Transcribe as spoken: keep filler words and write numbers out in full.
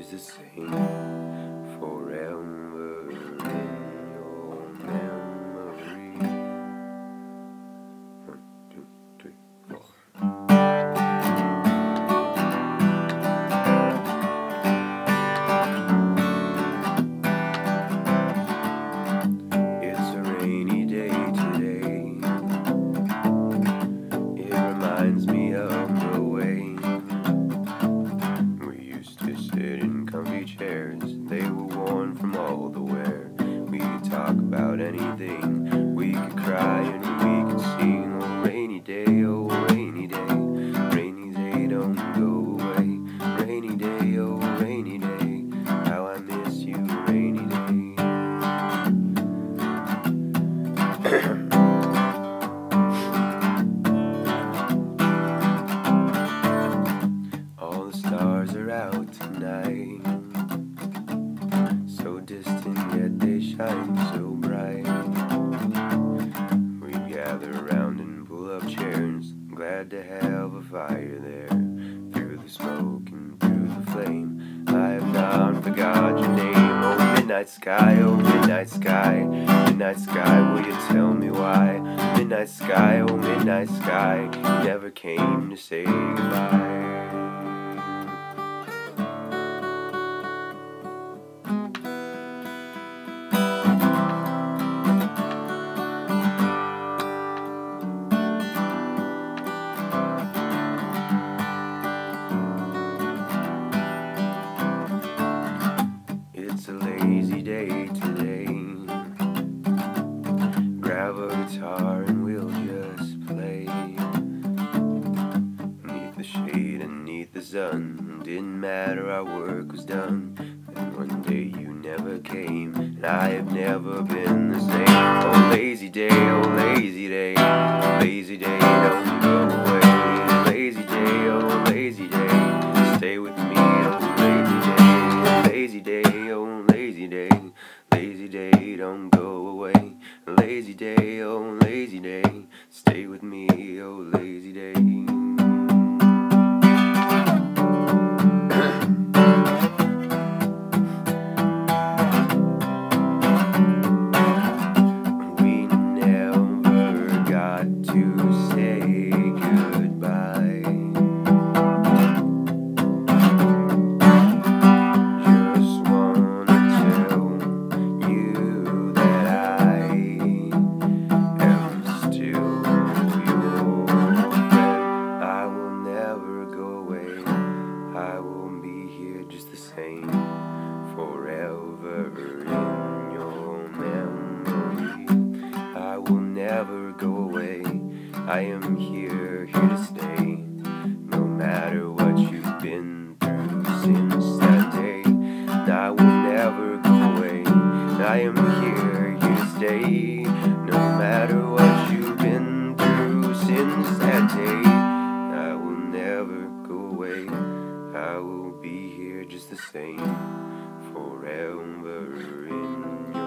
always the same, forever in your memory. One, two, three, four. It's a rainy day today. It reminds me of the way we used to sit in comfy chairs. They were worn from all the wear. We could talk about anything. We could cry and we could sing. Oh, rainy day, oh, rainy day. Rainy day, don't go away. Rainy day, oh, rainy day. How I miss you, rainy day. All the stars are out tonight, so distant yet they shine so bright. We gather around and pull up chairs, glad to have a fire there. Through the smoke and through the flame, I have not forgot your name. Oh, midnight sky, oh, midnight sky. Midnight sky, will you tell me why? Midnight sky, oh, midnight sky, you never came to say goodbye. It's a lazy day today. Grab a guitar and we'll just play. Neath the shade and neath the sun, didn't matter, our work was done. Then one day you never came, and I have never been the same. Oh, lazy day, oh, lazy day. Lazy day, don't go away. Lazy day, oh, lazy day. Stay with me, oh, lazy day. Lazy day, oh, lazy day. Lazy day, don't go away. Lazy day, oh, lazy day. Stay with me, oh, lazy day. We never got to say goodbye. Just wanna tell you that I am still your friend. I will never go away. I will be here just the same, forever in your memory. I will never go away. I am here, here to stay. No matter what you've been through since that day, I will never go away. I am here, here to stay. No matter what you've been through since that day, I will never go away. I will be here just the same, forever in your